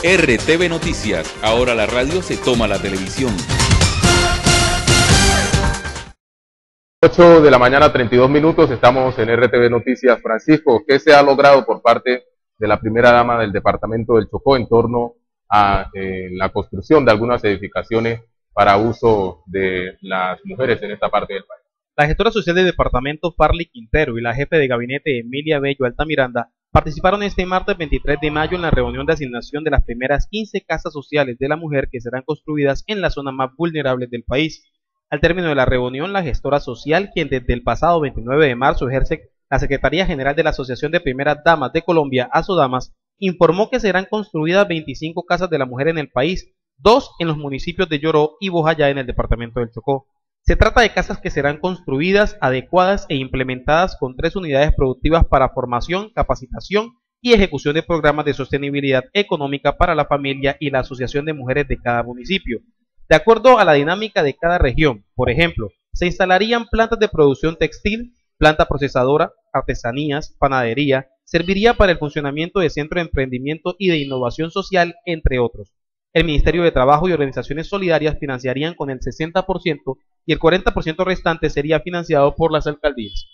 RTV Noticias, ahora la radio se toma la televisión. 8 de la mañana, 32 minutos, estamos en RTV Noticias. Francisco, ¿qué se ha logrado por parte de la primera dama del departamento del Chocó en torno a la construcción de algunas edificaciones para uso de las mujeres en esta parte del país? La gestora social del departamento, Farley Quintero, y la jefe de gabinete, Emilia Bello Altamiranda, participaron este martes 23 de mayo en la reunión de asignación de las primeras 15 casas sociales de la mujer que serán construidas en las zonas más vulnerables del país. Al término de la reunión, la gestora social, quien desde el pasado 29 de marzo ejerce la Secretaría General de la Asociación de Primeras Damas de Colombia, ASODAMAS, informó que serán construidas 25 casas de la mujer en el país, 2 en los municipios de Yoró y Bojayá en el departamento del Chocó. Se trata de casas que serán construidas, adecuadas e implementadas con 3 unidades productivas para formación, capacitación y ejecución de programas de sostenibilidad económica para la familia y la asociación de mujeres de cada municipio. De acuerdo a la dinámica de cada región, por ejemplo, se instalarían plantas de producción textil, planta procesadora, artesanías, panadería, serviría para el funcionamiento de centro de emprendimiento y de innovación social, entre otros. El Ministerio de Trabajo y organizaciones solidarias financiarían con el 60% y el 40% restante sería financiado por las alcaldías.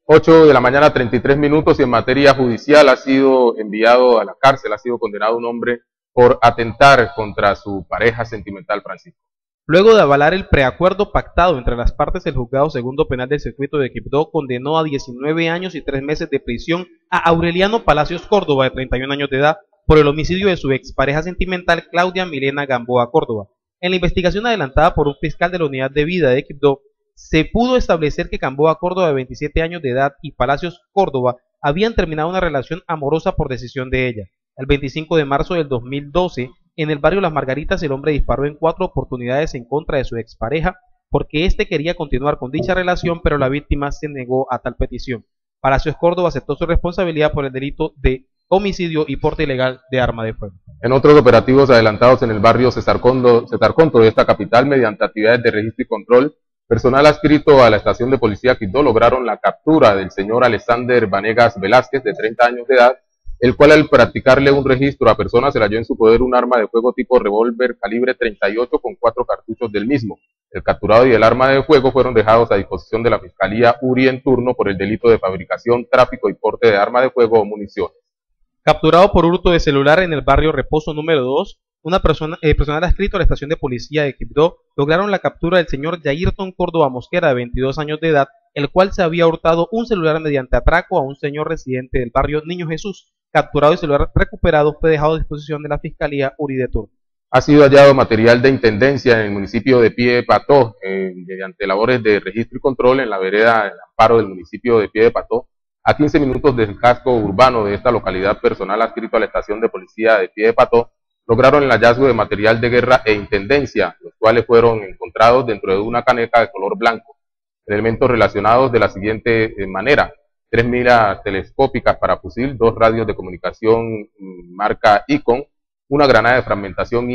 8 de la mañana, 33 minutos, y en materia judicial ha sido enviado a la cárcel, ha sido condenado un hombre por atentar contra su pareja sentimental, Francisco. Luego de avalar el preacuerdo pactado entre las partes, el Juzgado Segundo Penal del Circuito de Quibdó condenó a 19 años y 3 meses de prisión a Aureliano Palacios Córdoba, de 31 años de edad, por el homicidio de su expareja sentimental Claudia Milena Gamboa Córdoba. En la investigación adelantada por un fiscal de la Unidad de Vida de Quibdó, se pudo establecer que Gamboa Córdoba, de 27 años de edad, y Palacios Córdoba habían terminado una relación amorosa por decisión de ella. El 25 de marzo del 2012, en el barrio Las Margaritas, el hombre disparó en 4 oportunidades en contra de su expareja porque éste quería continuar con dicha relación, pero la víctima se negó a tal petición. Palacios Córdoba aceptó su responsabilidad por el delito de homicidio y porte ilegal de arma de fuego. En otros operativos adelantados en el barrio César Conto de esta capital, mediante actividades de registro y control, personal adscrito a la estación de policía Quibdó lograron la captura del señor Alexander Vanegas Velázquez, de 30 años de edad, el cual al practicarle un registro a personas se le halló en su poder un arma de fuego tipo revólver calibre 38 con 4 cartuchos del mismo. El capturado y el arma de fuego fueron dejados a disposición de la Fiscalía URI en turno por el delito de fabricación, tráfico y porte de arma de fuego o municiones. Capturado por hurto de celular en el barrio Reposo número 2, personal adscrito a la estación de policía de Quibdó lograron la captura del señor Yairton Córdoba Mosquera, de 22 años de edad, el cual se había hurtado un celular mediante atraco a un señor residente del barrio Niño Jesús. Capturado y celular recuperado fue dejado a disposición de la Fiscalía URI de turno. Ha sido hallado material de intendencia en el municipio de Piedepató, mediante labores de registro y control en la vereda del Amparo del municipio de Piedepató, a 15 minutos del casco urbano de esta localidad. Personal adscrito a la estación de policía de Piedepató lograron el hallazgo de material de guerra e intendencia, los cuales fueron encontrados dentro de una caneca de color blanco. Elementos relacionados de la siguiente manera: 3 miras telescópicas para fusil, 2 radios de comunicación marca Icon, una granada de fragmentación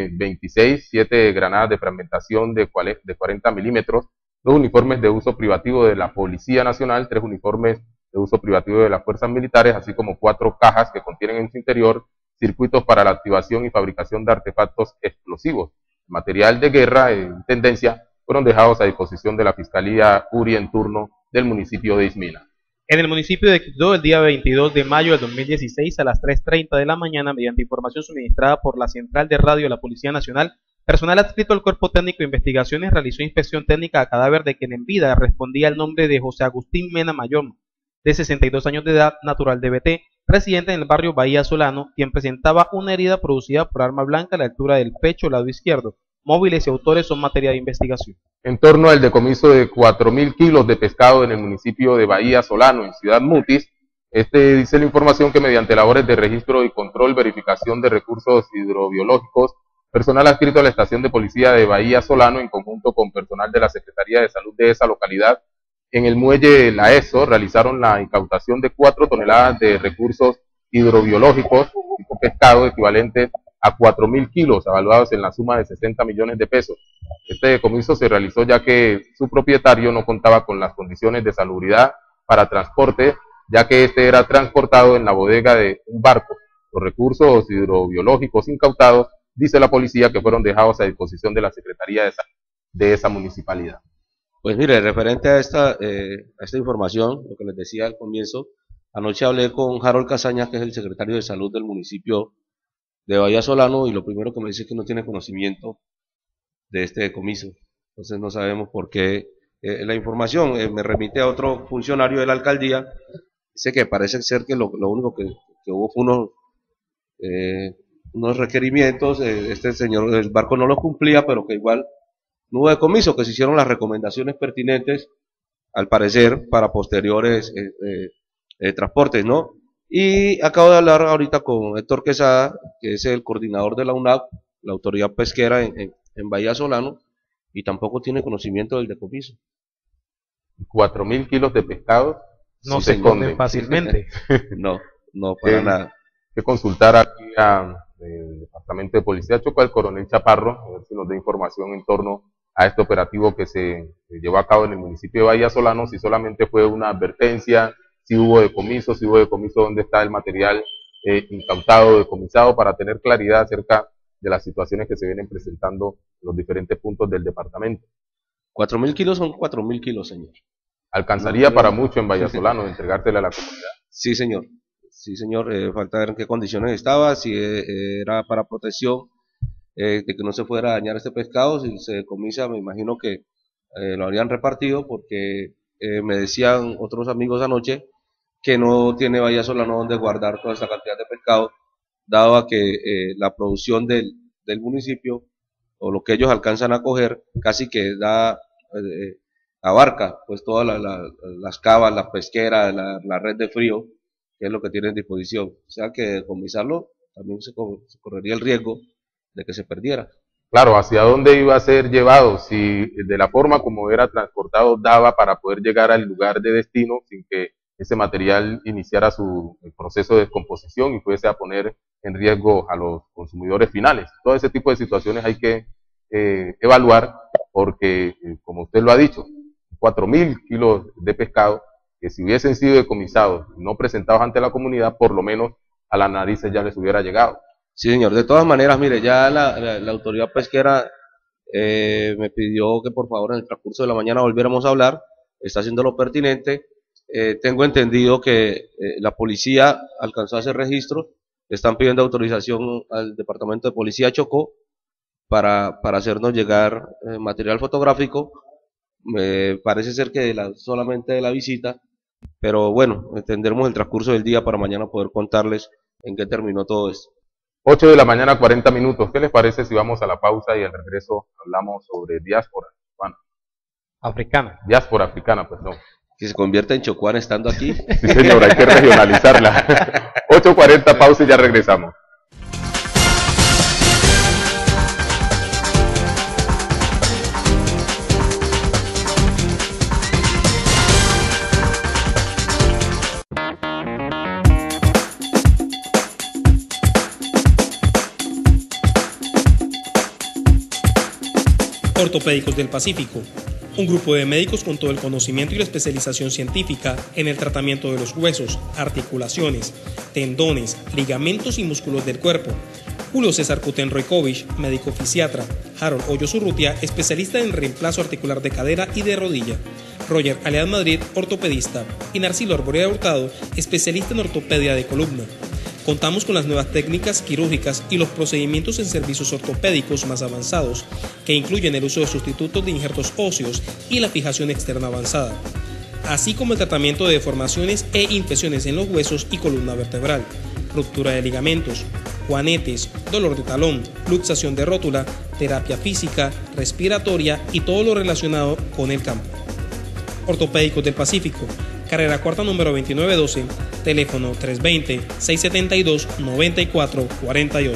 IM-26, 7 granadas de fragmentación de 40 milímetros, 2 uniformes de uso privativo de la Policía Nacional, 3 uniformes de uso privativo de las fuerzas militares, así como 4 cajas que contienen en su interior circuitos para la activación y fabricación de artefactos explosivos. Material de guerra en tendencia fueron dejados a disposición de la Fiscalía URI en turno del municipio de Ismina. En el municipio de Quibdó, el día 22 de mayo del 2016, a las 3:30 de la mañana, mediante información suministrada por la Central de Radio de la Policía Nacional, personal adscrito al Cuerpo Técnico de Investigaciones realizó inspección técnica a cadáver de quien en vida respondía al nombre de José Agustín Mena Mayón, de 62 años de edad, natural de BT, residente en el barrio Bahía Solano, quien presentaba una herida producida por arma blanca a la altura del pecho, lado izquierdo. Móviles y autores son materia de investigación. En torno al decomiso de 4.000 kilos de pescado en el municipio de Bahía Solano, en Ciudad Mutis, dice la información que mediante labores de registro y control, verificación de recursos hidrobiológicos, personal adscrito a la estación de policía de Bahía Solano, en conjunto con personal de la Secretaría de Salud de esa localidad, en el muelle La ESO, realizaron la incautación de 4 toneladas de recursos hidrobiológicos, tipo pescado, equivalente a 4.000 kilos, evaluados en la suma de 60 millones de pesos. Este decomiso se realizó ya que su propietario no contaba con las condiciones de salubridad para transporte, ya que este era transportado en la bodega de un barco. Los recursos hidrobiológicos incautados, dice la policía, que fueron dejados a disposición de la Secretaría de esa municipalidad. Pues mire, referente a esta información, lo que les decía al comienzo, anoche hablé con Harold Casañas, que es el secretario de Salud del municipio de Bahía Solano, y lo primero que me dice es que no tiene conocimiento de este decomiso. Entonces no sabemos por qué. La información me remite a otro funcionario de la alcaldía, dice que parece ser que lo único que hubo fue unos requerimientos, este señor, el barco no los cumplía, pero que igual no hubo decomiso, que se hicieron las recomendaciones pertinentes, al parecer, para posteriores transportes, ¿no? Y acabo de hablar ahorita con Héctor Quesada, que es el coordinador de la UNAP, la autoridad pesquera en Bahía Solano, y tampoco tiene conocimiento del decomiso. 4.000 kilos de pescado no se esconden fácilmente. No para nada. Hay que consultar aquí al Departamento de Policía Chocó, al coronel Chaparro, a ver si nos da información en torno a este operativo que se llevó a cabo en el municipio de Bahía Solano, si solamente fue una advertencia, si hubo decomiso, dónde está el material incautado, decomisado, para tener claridad acerca de las situaciones que se vienen presentando en los diferentes puntos del departamento. 4.000 kilos son 4.000 kilos, señor. ¿Alcanzaría para mucho en Bahía Solano entregársela a la comunidad? Sí, señor. Sí, señor. Falta ver en qué condiciones estaba, si era para protección, de que no se fuera a dañar este pescado. Si se decomisa, me imagino que lo habrían repartido, porque me decían otros amigos anoche que no tiene Bahía Solano donde guardar toda esta cantidad de pescado, dado a que la producción del municipio, o lo que ellos alcanzan a coger, casi que abarca pues todas las cavas, las pesqueras, la red de frío, que es lo que tienen a disposición. O sea que decomisarlo también se correría el riesgo de que se perdiera. Claro, ¿hacia dónde iba a ser llevado? Si de la forma como era transportado daba para poder llegar al lugar de destino sin que ese material iniciara su proceso de descomposición y fuese a poner en riesgo a los consumidores finales. Todo ese tipo de situaciones hay que evaluar, porque, como usted lo ha dicho, 4.000 kilos de pescado que si hubiesen sido decomisados y no presentados ante la comunidad, por lo menos a las narices ya les hubiera llegado. Sí, señor. De todas maneras, mire, ya la autoridad pesquera me pidió que por favor en el transcurso de la mañana volviéramos a hablar, está haciendo lo pertinente. Tengo entendido que la policía alcanzó a hacer registros, están pidiendo autorización al Departamento de Policía Chocó para hacernos llegar material fotográfico. Parece ser que solamente de la visita, pero bueno, tendremos el transcurso del día para mañana poder contarles en qué terminó todo esto. 8 de la mañana, 40 minutos. ¿Qué les parece si vamos a la pausa y al regreso hablamos sobre diáspora africana? Diáspora africana, perdón. Que se convierta en chocuana estando aquí. Sí, señor, hay que regionalizarla. 8:40, pausa y ya regresamos. Ortopédicos del Pacífico, un grupo de médicos con todo el conocimiento y la especialización científica en el tratamiento de los huesos, articulaciones, tendones, ligamentos y músculos del cuerpo. Julio César Kutenroikovich, médico fisiatra. Harold Hoyos Urrutia, especialista en reemplazo articular de cadera y de rodilla. Roger Alead Madrid, ortopedista. Y Narcilo Arborea Hurtado, especialista en ortopedia de columna. Contamos con las nuevas técnicas quirúrgicas y los procedimientos en servicios ortopédicos más avanzados, que incluyen el uso de sustitutos de injertos óseos y la fijación externa avanzada, así como el tratamiento de deformaciones e infecciones en los huesos y columna vertebral, ruptura de ligamentos, juanetes, dolor de talón, luxación de rótula, terapia física, respiratoria y todo lo relacionado con el campo. Ortopédicos del Pacífico, carrera cuarta número 2912, teléfono 320-672-9448.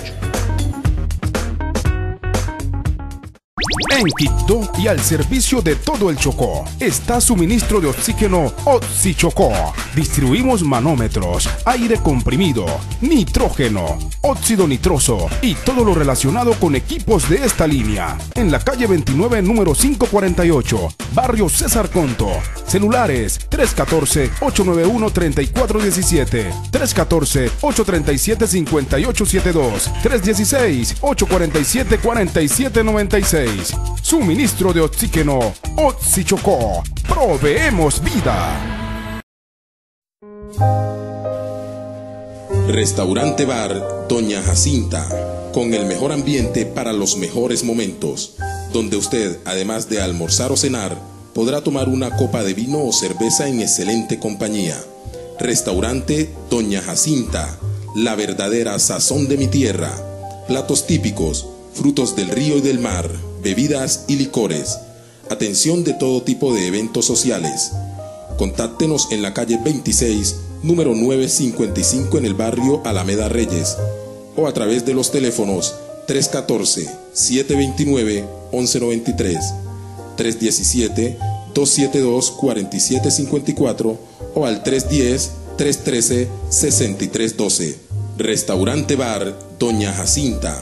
En Quibdó y al servicio de todo el Chocó está suministro de oxígeno Oxichocó. Distribuimos manómetros, aire comprimido, nitrógeno, óxido nitroso y todo lo relacionado con equipos de esta línea. En la calle 29, número 548, barrio César Conto. Celulares 3 314-891-3417, 314-837-5872, 316-847-4796. Suministro de oxígeno Oxychocó. Proveemos vida. Restaurante Bar Doña Jacinta, con el mejor ambiente para los mejores momentos, donde usted, además de almorzar o cenar, podrá tomar una copa de vino o cerveza en excelente compañía. Restaurante Doña Jacinta, la verdadera sazón de mi tierra. Platos típicos, frutos del río y del mar, bebidas y licores. Atención de todo tipo de eventos sociales. Contáctenos en la calle 26, número 955 en el barrio Alameda Reyes, o a través de los teléfonos 314-729-1193, 317-272-4754 o al 310-313-6312. Restaurante Bar Doña Jacinta.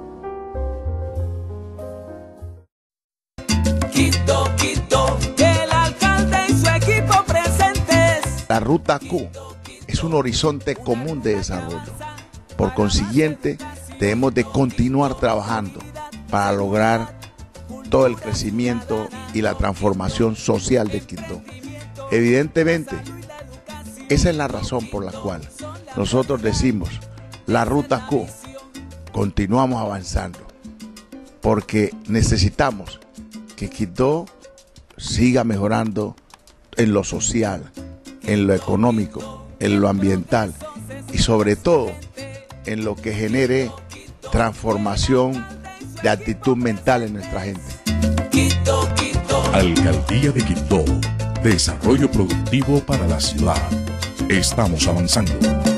Quito, Quito, el alcalde y su equipo presentes. La Ruta Q es un horizonte común de desarrollo. Por consiguiente, debemos de continuar trabajando para lograr todo el crecimiento y la transformación social de Quito. Evidentemente, esa es la razón por la cual nosotros decimos la Ruta Q. Continuamos avanzando porque necesitamos que Quito siga mejorando en lo social, en lo económico, en lo ambiental y sobre todo en lo que genere transformación de actitud mental en nuestra gente. Quito, Quito. Alcaldía de Quito. Desarrollo productivo para la ciudad. Estamos avanzando.